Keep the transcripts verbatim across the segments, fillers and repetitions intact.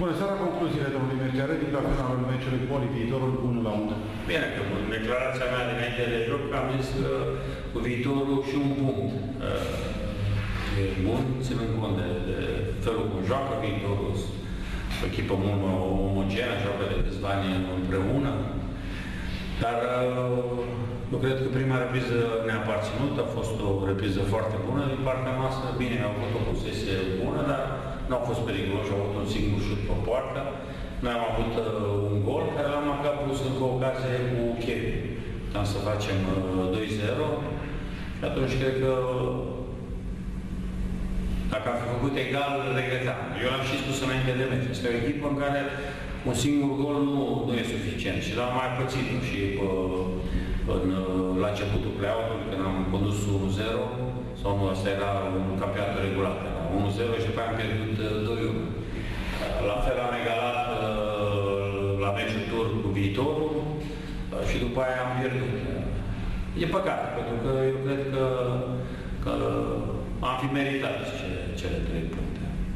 Bună seara, concluziile domnului Mercearedi la finalul meciului Poli, Viitorul unu la unu. Bine, că în declarația mea dinainte de joc am zis că cu Viitorul și un punct. E bun, ținând cont de, de felul cum joacă Viitorul, o echipă mult mai omogenă, joacă de câțiva ani împreună. Dar eu cred că prima repriză ne-a aparținut, a fost o repriză foarte bună din partea noastră. Bine, au avut o posesie bună, dar nu au fost periculoși, au avut un singur șut pe poartă. Noi am avut uh, un gol care l-am marcat plus încă o ocazie cu Kevin. Puteam să facem uh, doi zero și atunci cred că dacă am fi făcut egal, regretam. Eu l-am și spus înainte de meci. Este o echipă în care un singur gol nu, nu e suficient și l-am mai pățit și uh, în, uh, la începutul play-out-ului, când am condus unu zero, sau nu, asta era un campionat regulat. unu zero și după aia am pierdut doi unu. La fel am egalat la meciul tur cu Viitorul și după aia am pierdut. E păcat, pentru că eu cred că, că am fi meritat cele trei puncte.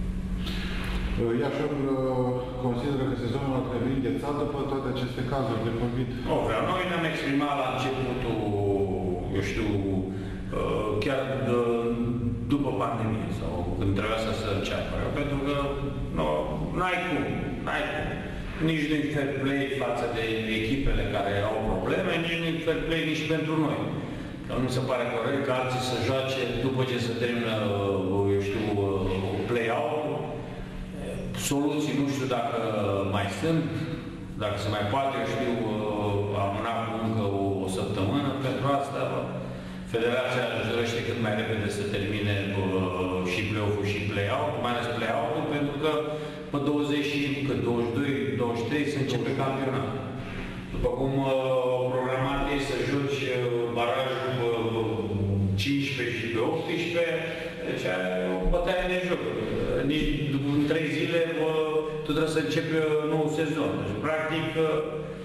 Iașul consideră că sezonul ar trebui înghețat după toate aceste cazuri de COVID. Nu vreau. Noi ne-am exprimat la începutul, eu știu, chiar de, după pandemie sau când trebuia să se înceapă. Pentru că n-ai cum, n-ai cum. Nici nu-i fair play față de echipele care au probleme, nici nu-i fair play nici pentru noi. Că nu mi se pare corect că alții să joace după ce se termină, eu știu, play-out. Soluții nu știu dacă mai sunt, dacă se mai poate, eu știu, amâna cu încă o, o săptămână. Pentru asta Federația își dorește cât mai repede să termine uh, și play-off-ul și play-out, mai ales play-out-ul, pentru că pe douăzeci, douăzeci și doi douăzeci și trei se începe campionatul. După cum uh, programat ei să joci uh, barajul pe cincisprezece și pe optsprezece, deci e o bătaie de joc. Uh, nici în trei zile uh, tu trebuie să începi uh, nou sezon. Deci, practic, uh,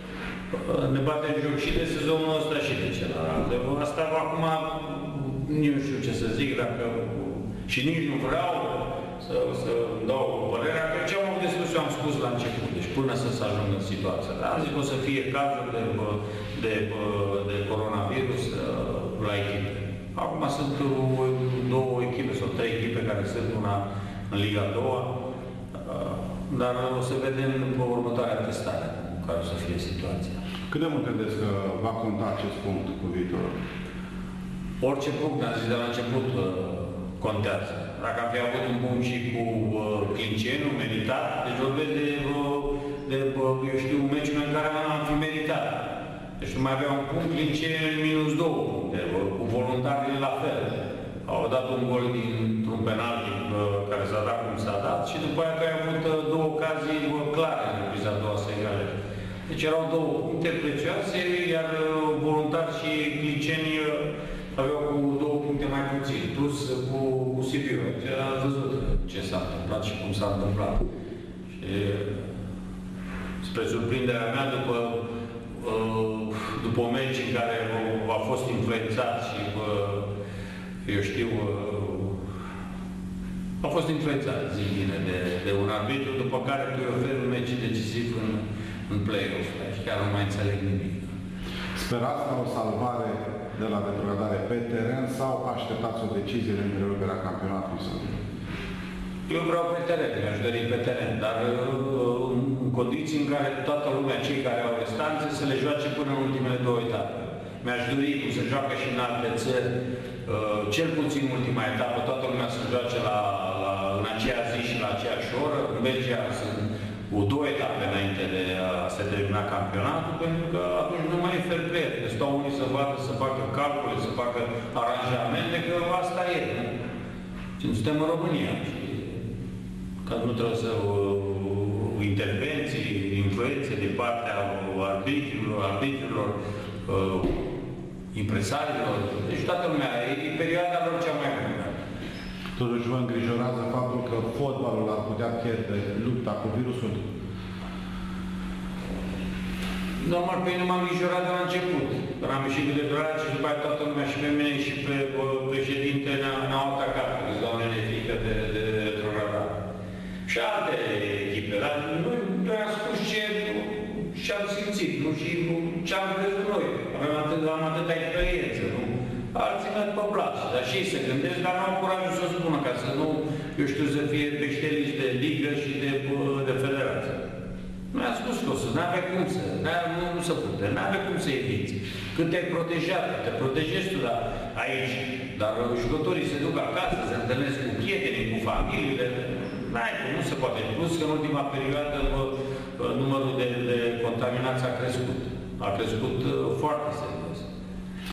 ne batem joc și de sezonul ăsta și de celălalt. Asta acum nu știu ce să zic, dacă și nici nu vreau să, să dau părerea, că ce am avut de spus eu am spus la început, deci până să se ajungă în situația. Dar am zis că o să fie cazuri de, de, de coronavirus la echipe. Acum sunt două echipe sau trei echipe care sunt una în Liga a doua, dar o să vedem pe următoarea testare care o să fie situația. Cât de mult credeți că va conta acest punct cu Viitorul? Orice punct, am zis de la început, contează. Dacă am fi avut un punct și cu uh, Clinceniu, meritat, deci vorbesc de, de, eu știu, meciul în care am fi meritat. Deci nu mai avea un punct, Clinceniu minus două puncte, cu voluntarii la fel. Au dat un gol dintr-un penalti uh, care s-a dat cum s-a dat și după aia că ai avut uh, două ocazii uh, clare în repriza a doua să egale. Deci erau două puncte prețioase, iar uh, voluntari și Cliceni uh, aveau cu două puncte mai puțin, plus uh, cu, cu Sibiu. Deci am văzut ce s-a întâmplat și cum s-a întâmplat. Și uh, spre surprinderea mea, după, uh, după un meci în care uh, a fost influențat și uh, eu știu, a fost influențat, zic bine, de, de un arbitru, după care tu îi oferi un meci decisiv în, în play-off. Și chiar nu mai înțeleg nimic. Sperați la o salvare de la retrogradare pe teren sau așteptați o decizie de întreruperea campionatului? Eu vreau pe teren, mi-aș dori pe teren, dar în condiții în care toată lumea, cei care au restanțe, să le joace până în ultimele două etape. Mi-aș dori, cum se joacă și în alte țări, uh, cel puțin ultima etapă, toată lumea să joace la, la, în aceea zi și la aceeași oră. În Belgia sunt cu două etape înainte de a se termina campionatul, pentru că atunci nu mai e fair play. Deci stau unii să vadă, să facă calcule, să facă aranjamente, că asta e. Și suntem în România. Că nu trebuie să uh, intervenții, influențe din partea arbitrilor, arbitrilor, uh, impresarilor. Deci toată lumea, e perioada lor cea mai bună. Totuși vă îngrijorează faptul că fotbalul ar putea pierde lupta cu virusul? Normal, pe nu m-am îngrijorat de la început. Când am ieșit cu declarație și după aia toată lumea și pe mine și pe președinte ne-au atacat. Doamne, ne frică de, de retrogradare. Și alte echipe, dar ce am crezut noi. Avem atât, am atâta experiență, nu? Alții merg pe place, dar și ei se gândesc, dar nu au curajul să o spună, ca să nu, eu știu, să fie peștelici de ligă și de, de federație. Noi am spus că o să, n-avea cum să, nu, nu se pute, n-avea cum să eviți. Când te-ai protejat, te protejezi tu da, aici, dar jucătorii se duc acasă, se întâlnesc cu prietenii, cu familiile, n-ai cum, nu se poate. Plus că în ultima perioadă numărul de, de contaminați a crescut. A crescut foarte serios.